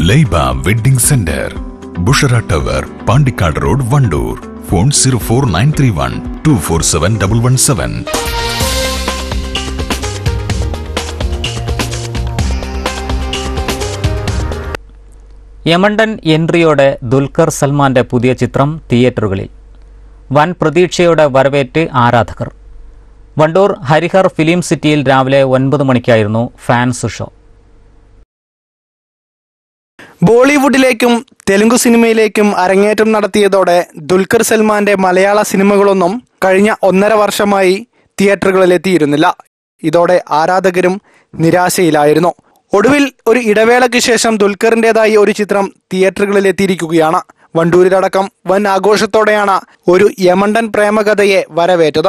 Laiba wedding centre, Bushara tower, Pandikkad road, Wandoor. Phone 04931 247117. യമണ്ടൻ എൻട്രിയോടെ ദുൽഖർ സൽമാന്റെ പുതിയ ചിത്രം തിയേറ്ററുകളിൽ. വൻ പ്രതീക്ഷയോടെ വരവേറ്റ് ആരാധകർ. വണ്ടൂർ ഹരിഹർ ഫിലിം സിറ്റിയിൽ രാവിലെ 9 മണിക്കായിരുന്നു ഫാൻസ് ഷോ. ബോളിവുഡിലേക്കും തെലുങ്ക് സിനിമയിലേക്കും അരങ്ങേറ്റം നടത്തിയതോടെ ദുൽഖർ സൽമാന്റെ മലയാള സിനിമകളൊന്നും കഴിഞ്ഞ 1.5 വർഷമായി തിയേറ്ററുകളിലെത്തിയിരുന്നില്ല. ഇതോടെ ആരാധകരും നിരാശയിലായിരുന്നു. ഒടുവിൽ ഒരു ഇടവേളയ്ക്ക് ശേഷം ദുൽഖറിൻ്റെതായി ഒരു ചിത്രം തിയേറ്ററുകളിലെത്തിയിരിക്കുകയാണ്. വണ്ടൂരിലടക്കം വൻ ആഘോഷത്തോടെയാണ് ഒരു യമണ്ടൻ പ്രേമകഥയെ വരവേറ്റത്.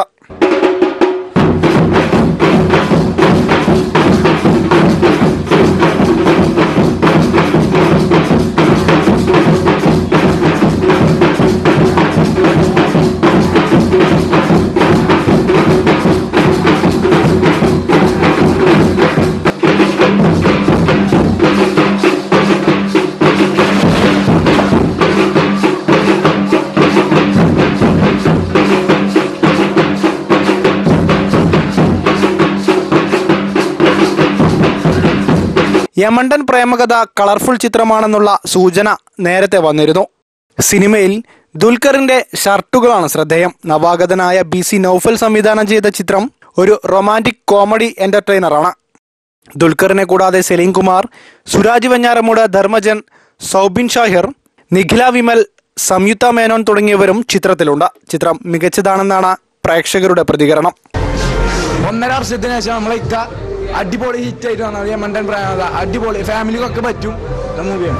യമണ്ടൻ പ്രേമകഥ കളർഫുൾ ചിത്രമാണെന്നുള്ള സൂചന നേരത്തെ വന്നിരുന്നു. സിനിമയിൽ ദുൽഖറിന്റെ ഷർട്ടുകളാണ് ശ്രദ്ധേയം. നവാഗതനായ BC നൌഫൽ സംവിധാനം ചെയ്ത ചിത്രം ഒരു റൊമാൻറ്റിക് കോമഡി എന്റർടൈനറാണ്. ദുൽഖറിനെ കൂടാതെ സലീം കുമാർ, സുരാജ് വെഞ്ഞാറമൂട്, ധർമ്മജൻ, സൗബിൻ ഷാഹിർ, നിഖില വിമൽ, സംയുക്ത മേനോൻ തുടങ്ങിയവരും ചിത്രത്തിലുണ്ട്. ചിത്രം മികച്ചതാണെന്നാണ് പ്രേക്ഷകരുടെ പ്രതികരണം. 1.5 വർഷത്തിന് ശേഷം നമ്മളെ അടിപൊളി ഹിറ്റ് ആയിട്ട് വന്നത് യമണ്ടൻ പ്രേമകഥ. അടിപൊളി, ഫാമിലിക്കൊക്കെ പറ്റും മൂവിയാണ്.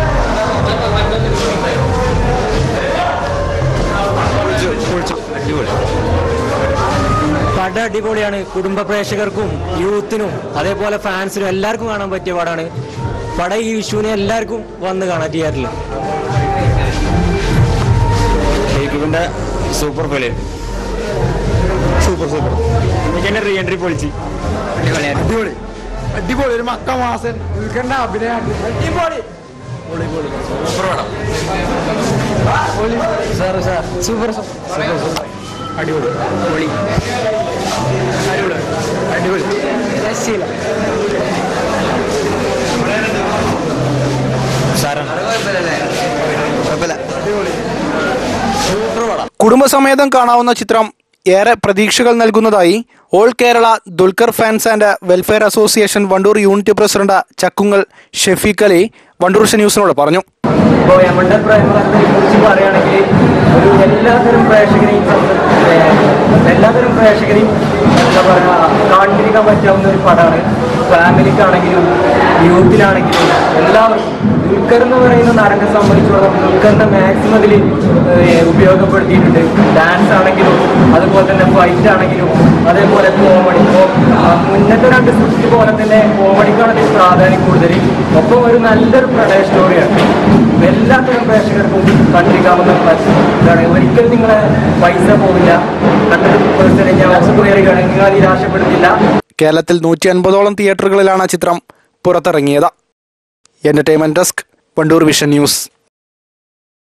പടം അടിപൊളിയാണ്. കുടുംബ പ്രേക്ഷകർക്കും യൂത്തിനും അതേപോലെ ഫാൻസിനും എല്ലാവർക്കും കാണാൻ പറ്റിയ പടമാണ്. പടം ഈ വിഷുവിനെ എല്ലാവർക്കും വന്ന് കാണാം തിയേറ്ററിൽ. സൂപ്പർ ഫിലിം, സൂപ്പർ എനിക്ക് റീ എൻട്രി പൊളിച്ച് അടിപൊളി അടിപൊളി. ഒരു മക്ക മാസൻ ദുൽഖറിന്റെ അഭിനയം അടിപൊളി. സൂപ്പർ അടിപൊളി അടിപൊളി അടിപൊളി. കുടുംബസമേതം കാണാവുന്ന ചിത്രം ഏറെ പ്രതീക്ഷകൾ നൽകുന്നതായി all Kerala Dulquer fans and welfare association Wandoor unit president Chakkungal Shefeeq Ali Wandoor ന്യൂസിനോട് പറഞ്ഞു. ഇപ്പോൾ യമണ്ടൻ പ്രേമകഥയെ കുറിച്ച് പറയുകയാണെങ്കിൽ ഒരു എല്ലാതരം പ്രേക്ഷകരെയും എന്താ പറയുക കാണിക്കാൻ പറ്റാവുന്ന ഒരു പടമാണ്. ഫാമിലിക്കാണെങ്കിലും യൂത്തിനാണെങ്കിലും എല്ലാവർക്കും. ദുൽഖർ എന്ന് പറയുന്ന നടനെ സംബന്ധിച്ചിടത്തോളം ദുൽഖറിന്റെ മാക്സിമം അതിൽ ഉപയോഗപ്പെടുത്തിയിട്ടുണ്ട്. ഡാൻസ് ആണെങ്കിലും അതുപോലെ തന്നെ ഫൈറ്റ് ആണെങ്കിലും അതേപോലെ കോമഡി. ഇപ്പോൾ മുന്നത്തെ 2 സ്ക്രിപ്റ്റ് പോലെ തന്നെ കോമഡിക്കാണ് അതിൽ പ്രാധാന്യം കൂടുതൽ. ഒപ്പം ഒരു നല്ലൊരു പ്രണയ സ്റ്റോറിയാണ്. എല്ലാത്തരം പ്രേക്ഷകർക്കും കണ്ടിരിക്കാവുന്ന ഇതാണ്. ഒരിക്കലും നിങ്ങളെ പൈസ പോവില്ല. 100% നിങ്ങളെ നിരാശപ്പെടുത്തില്ല. കേരളത്തിൽ 150ഓളം തിയേറ്ററുകളിലാണ് ചിത്രം പുറത്തിറങ്ങിയത്. Entertainment desk, Wandoor vision news.